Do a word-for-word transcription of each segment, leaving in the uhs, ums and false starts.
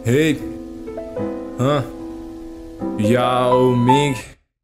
Hey, hã? Yao Ming.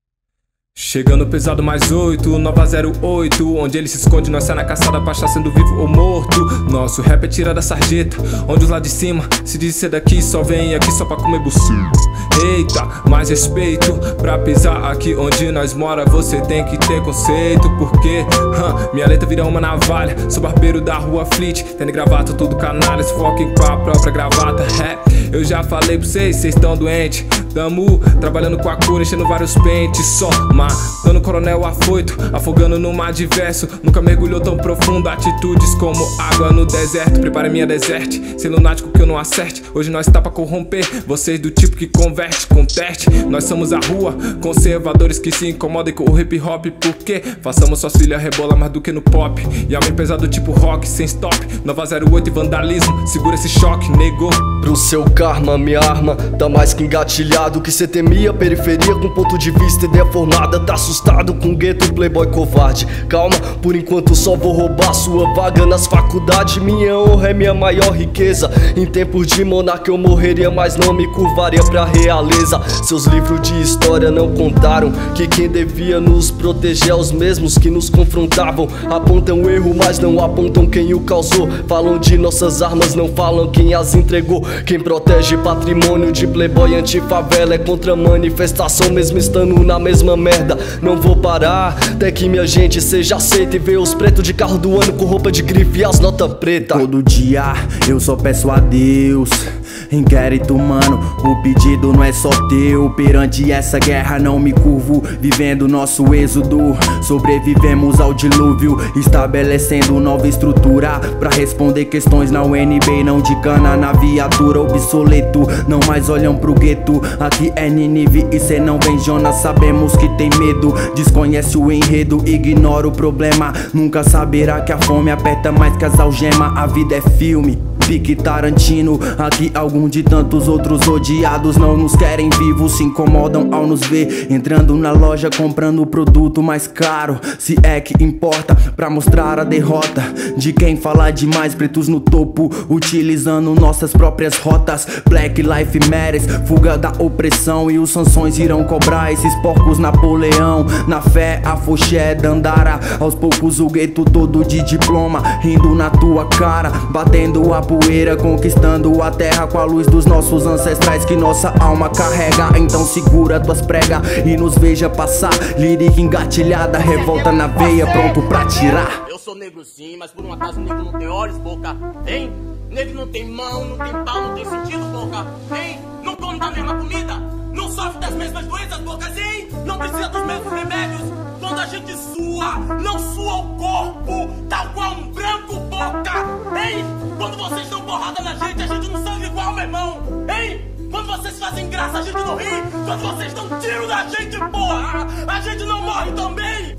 Chegando pesado mais oito, nova zero oito. Onde ele se esconde, nós sai na caçada pra achar sendo vivo ou morto. Nosso rap é tira da sarjeta, onde os lá de cima se diz ser daqui, só vem aqui só pra comer bucina. Eita, mais respeito pra pisar aqui onde nós mora. Você tem que ter conceito, porque hum, minha letra vira uma navalha. Sou barbeiro da rua Fleet, tendo gravata, tudo canalha. Se foquem com a própria gravata. É, eu já falei pra vocês, vocês tão doentes. Tamo trabalhando com a cura, enchendo vários pentes. Só matando coronel afoito, afogando no mar diverso. Nunca mergulhou tão profundo, atitudes como água no deserto. Prepare minha deserte, sem lunático que eu não acerte. Hoje nós tá pra corromper, vocês do tipo que converte com teste. Nós somos a rua, conservadores que se incomodem com o hip hop. Porque façamos suas filhas rebolar mais do que no pop. E homem pesado tipo rock, sem stop. Nova zero oito e vandalismo, segura esse choque, negou. Pro seu karma, minha arma tá mais que engatilhado. Que cê temia, periferia com ponto de vista, ideia formada. Tá assustado com gueto, playboy covarde. Calma, por enquanto só vou roubar sua vaga nas faculdades. Minha honra é minha maior riqueza. Em tempos de monarca eu morreria, mas não me curvaria pra realeza. Seus livros de história não contaram que quem devia nos proteger é os mesmos que nos confrontavam. Apontam o erro, mas não apontam quem o causou. Falam de nossas armas, não falam quem as entregou. Quem protege patrimônio de playboy antifavela é contra manifestação, mesmo estando na mesma merda. Não vou parar até que minha gente seja aceita e ver os pretos de carro do ano com roupa de grife e as notas preta. Todo dia eu só peço a Deus inquérito, mano, o pedido não é só teu. Perante essa guerra não me curvo, vivendo nosso êxodo. Sobrevivemos ao dilúvio, estabelecendo nova estrutura pra responder questões na U N B, não de cana na viatura. Obsoleto, não mais olham pro gueto. Aqui é Ninive e cê não vem Jonas. Sabemos que tem medo, desconhece o enredo, ignora o problema. Nunca saberá que a fome aperta mais que as algemas. A vida é filme, Vic Tarantino. Aqui algum de tantos outros odiados não nos querem vivos, se incomodam ao nos ver entrando na loja comprando o produto mais caro. Se é que importa, pra mostrar a derrota de quem fala demais. Pretos no topo, utilizando nossas próprias rotas. Black Life Matters, fuga da opressão. E os sanções irão cobrar esses porcos Napoleão. Na fé, a foché, Dandara. Aos poucos o gueto todo de diploma, rindo na tua cara, batendo a poeira, conquistando a terra com a luz dos nossos ancestrais que nossa alma carrega. Então segura tuas pregas e nos veja passar. Lírica engatilhada, revolta na veia, pronto pra tirar. Eu sou negro sim, mas por um acaso negro não tem olhos, boca, hein? Negro não tem mão, não tem pau, não tem sentido, boca, hein? Não come da mesma comida, não sofre das mesmas doenças, boca, hein? Não precisa dos mesmos remédios. Quando a gente sua, não sua o corpo, tal qual um branco, boca, hein? Quando vocês dão porrada na gente, a gente não sangue igual, meu irmão, hein? Quando vocês fazem graça, a gente não ri. Quando vocês dão tiro na gente, porra, a gente não morre também.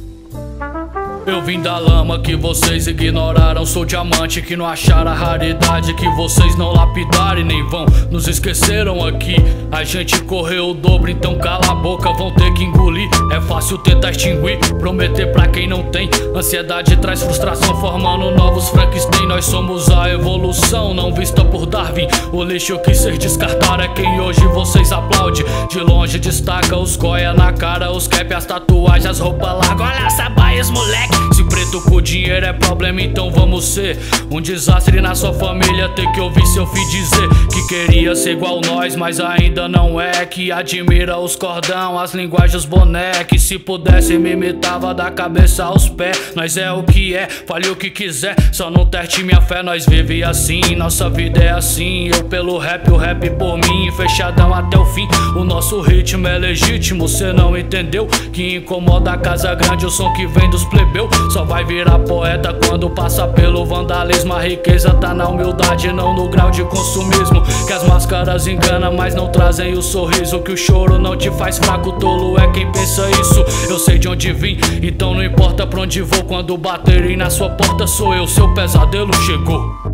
Eu vim da lama que vocês ignoraram. Sou diamante que não acharam a raridade que vocês não lapidaram e nem vão. Nos esqueceram aqui, a gente correu o dobro. Então cala a boca, vão ter que engolir. É fácil tentar extinguir, prometer pra quem não tem. Ansiedade traz frustração, formando novos Frankenstein. Nós somos a evolução, não vista por Darwin. O lixo que cês descartaram é quem hoje vocês aplaudem. De longe destaca os coia na cara, os cap, as tatuagens, as roupas largas. Olha essa baias, moleque. Se preto com dinheiro é problema, então vamos ser um desastre na sua família. Ter que ouvir seu filho dizer que queria ser igual nós, mas ainda não é. Que admira os cordão, as linguagens, os boné. Que se pudesse me imitava da cabeça aos pés. Nós é o que é, fale o que quiser, só não teste minha fé. Nós vive assim, nossa vida é assim. Eu pelo rap, o rap por mim, fechadão até o fim. O nosso ritmo é legítimo, cê não entendeu? Que incomoda a casa grande, o som que vem dos plebeu. Só vai virar poeta quando passa pelo vandalismo. A riqueza tá na humildade, não no grau de consumismo. Que as máscaras enganam, mas não trazem o sorriso. Que o choro não te faz fraco, tolo é quem pensa isso. Eu sei de onde vim, então não importa pra onde vou. Quando baterem na sua porta sou eu, seu pesadelo chegou.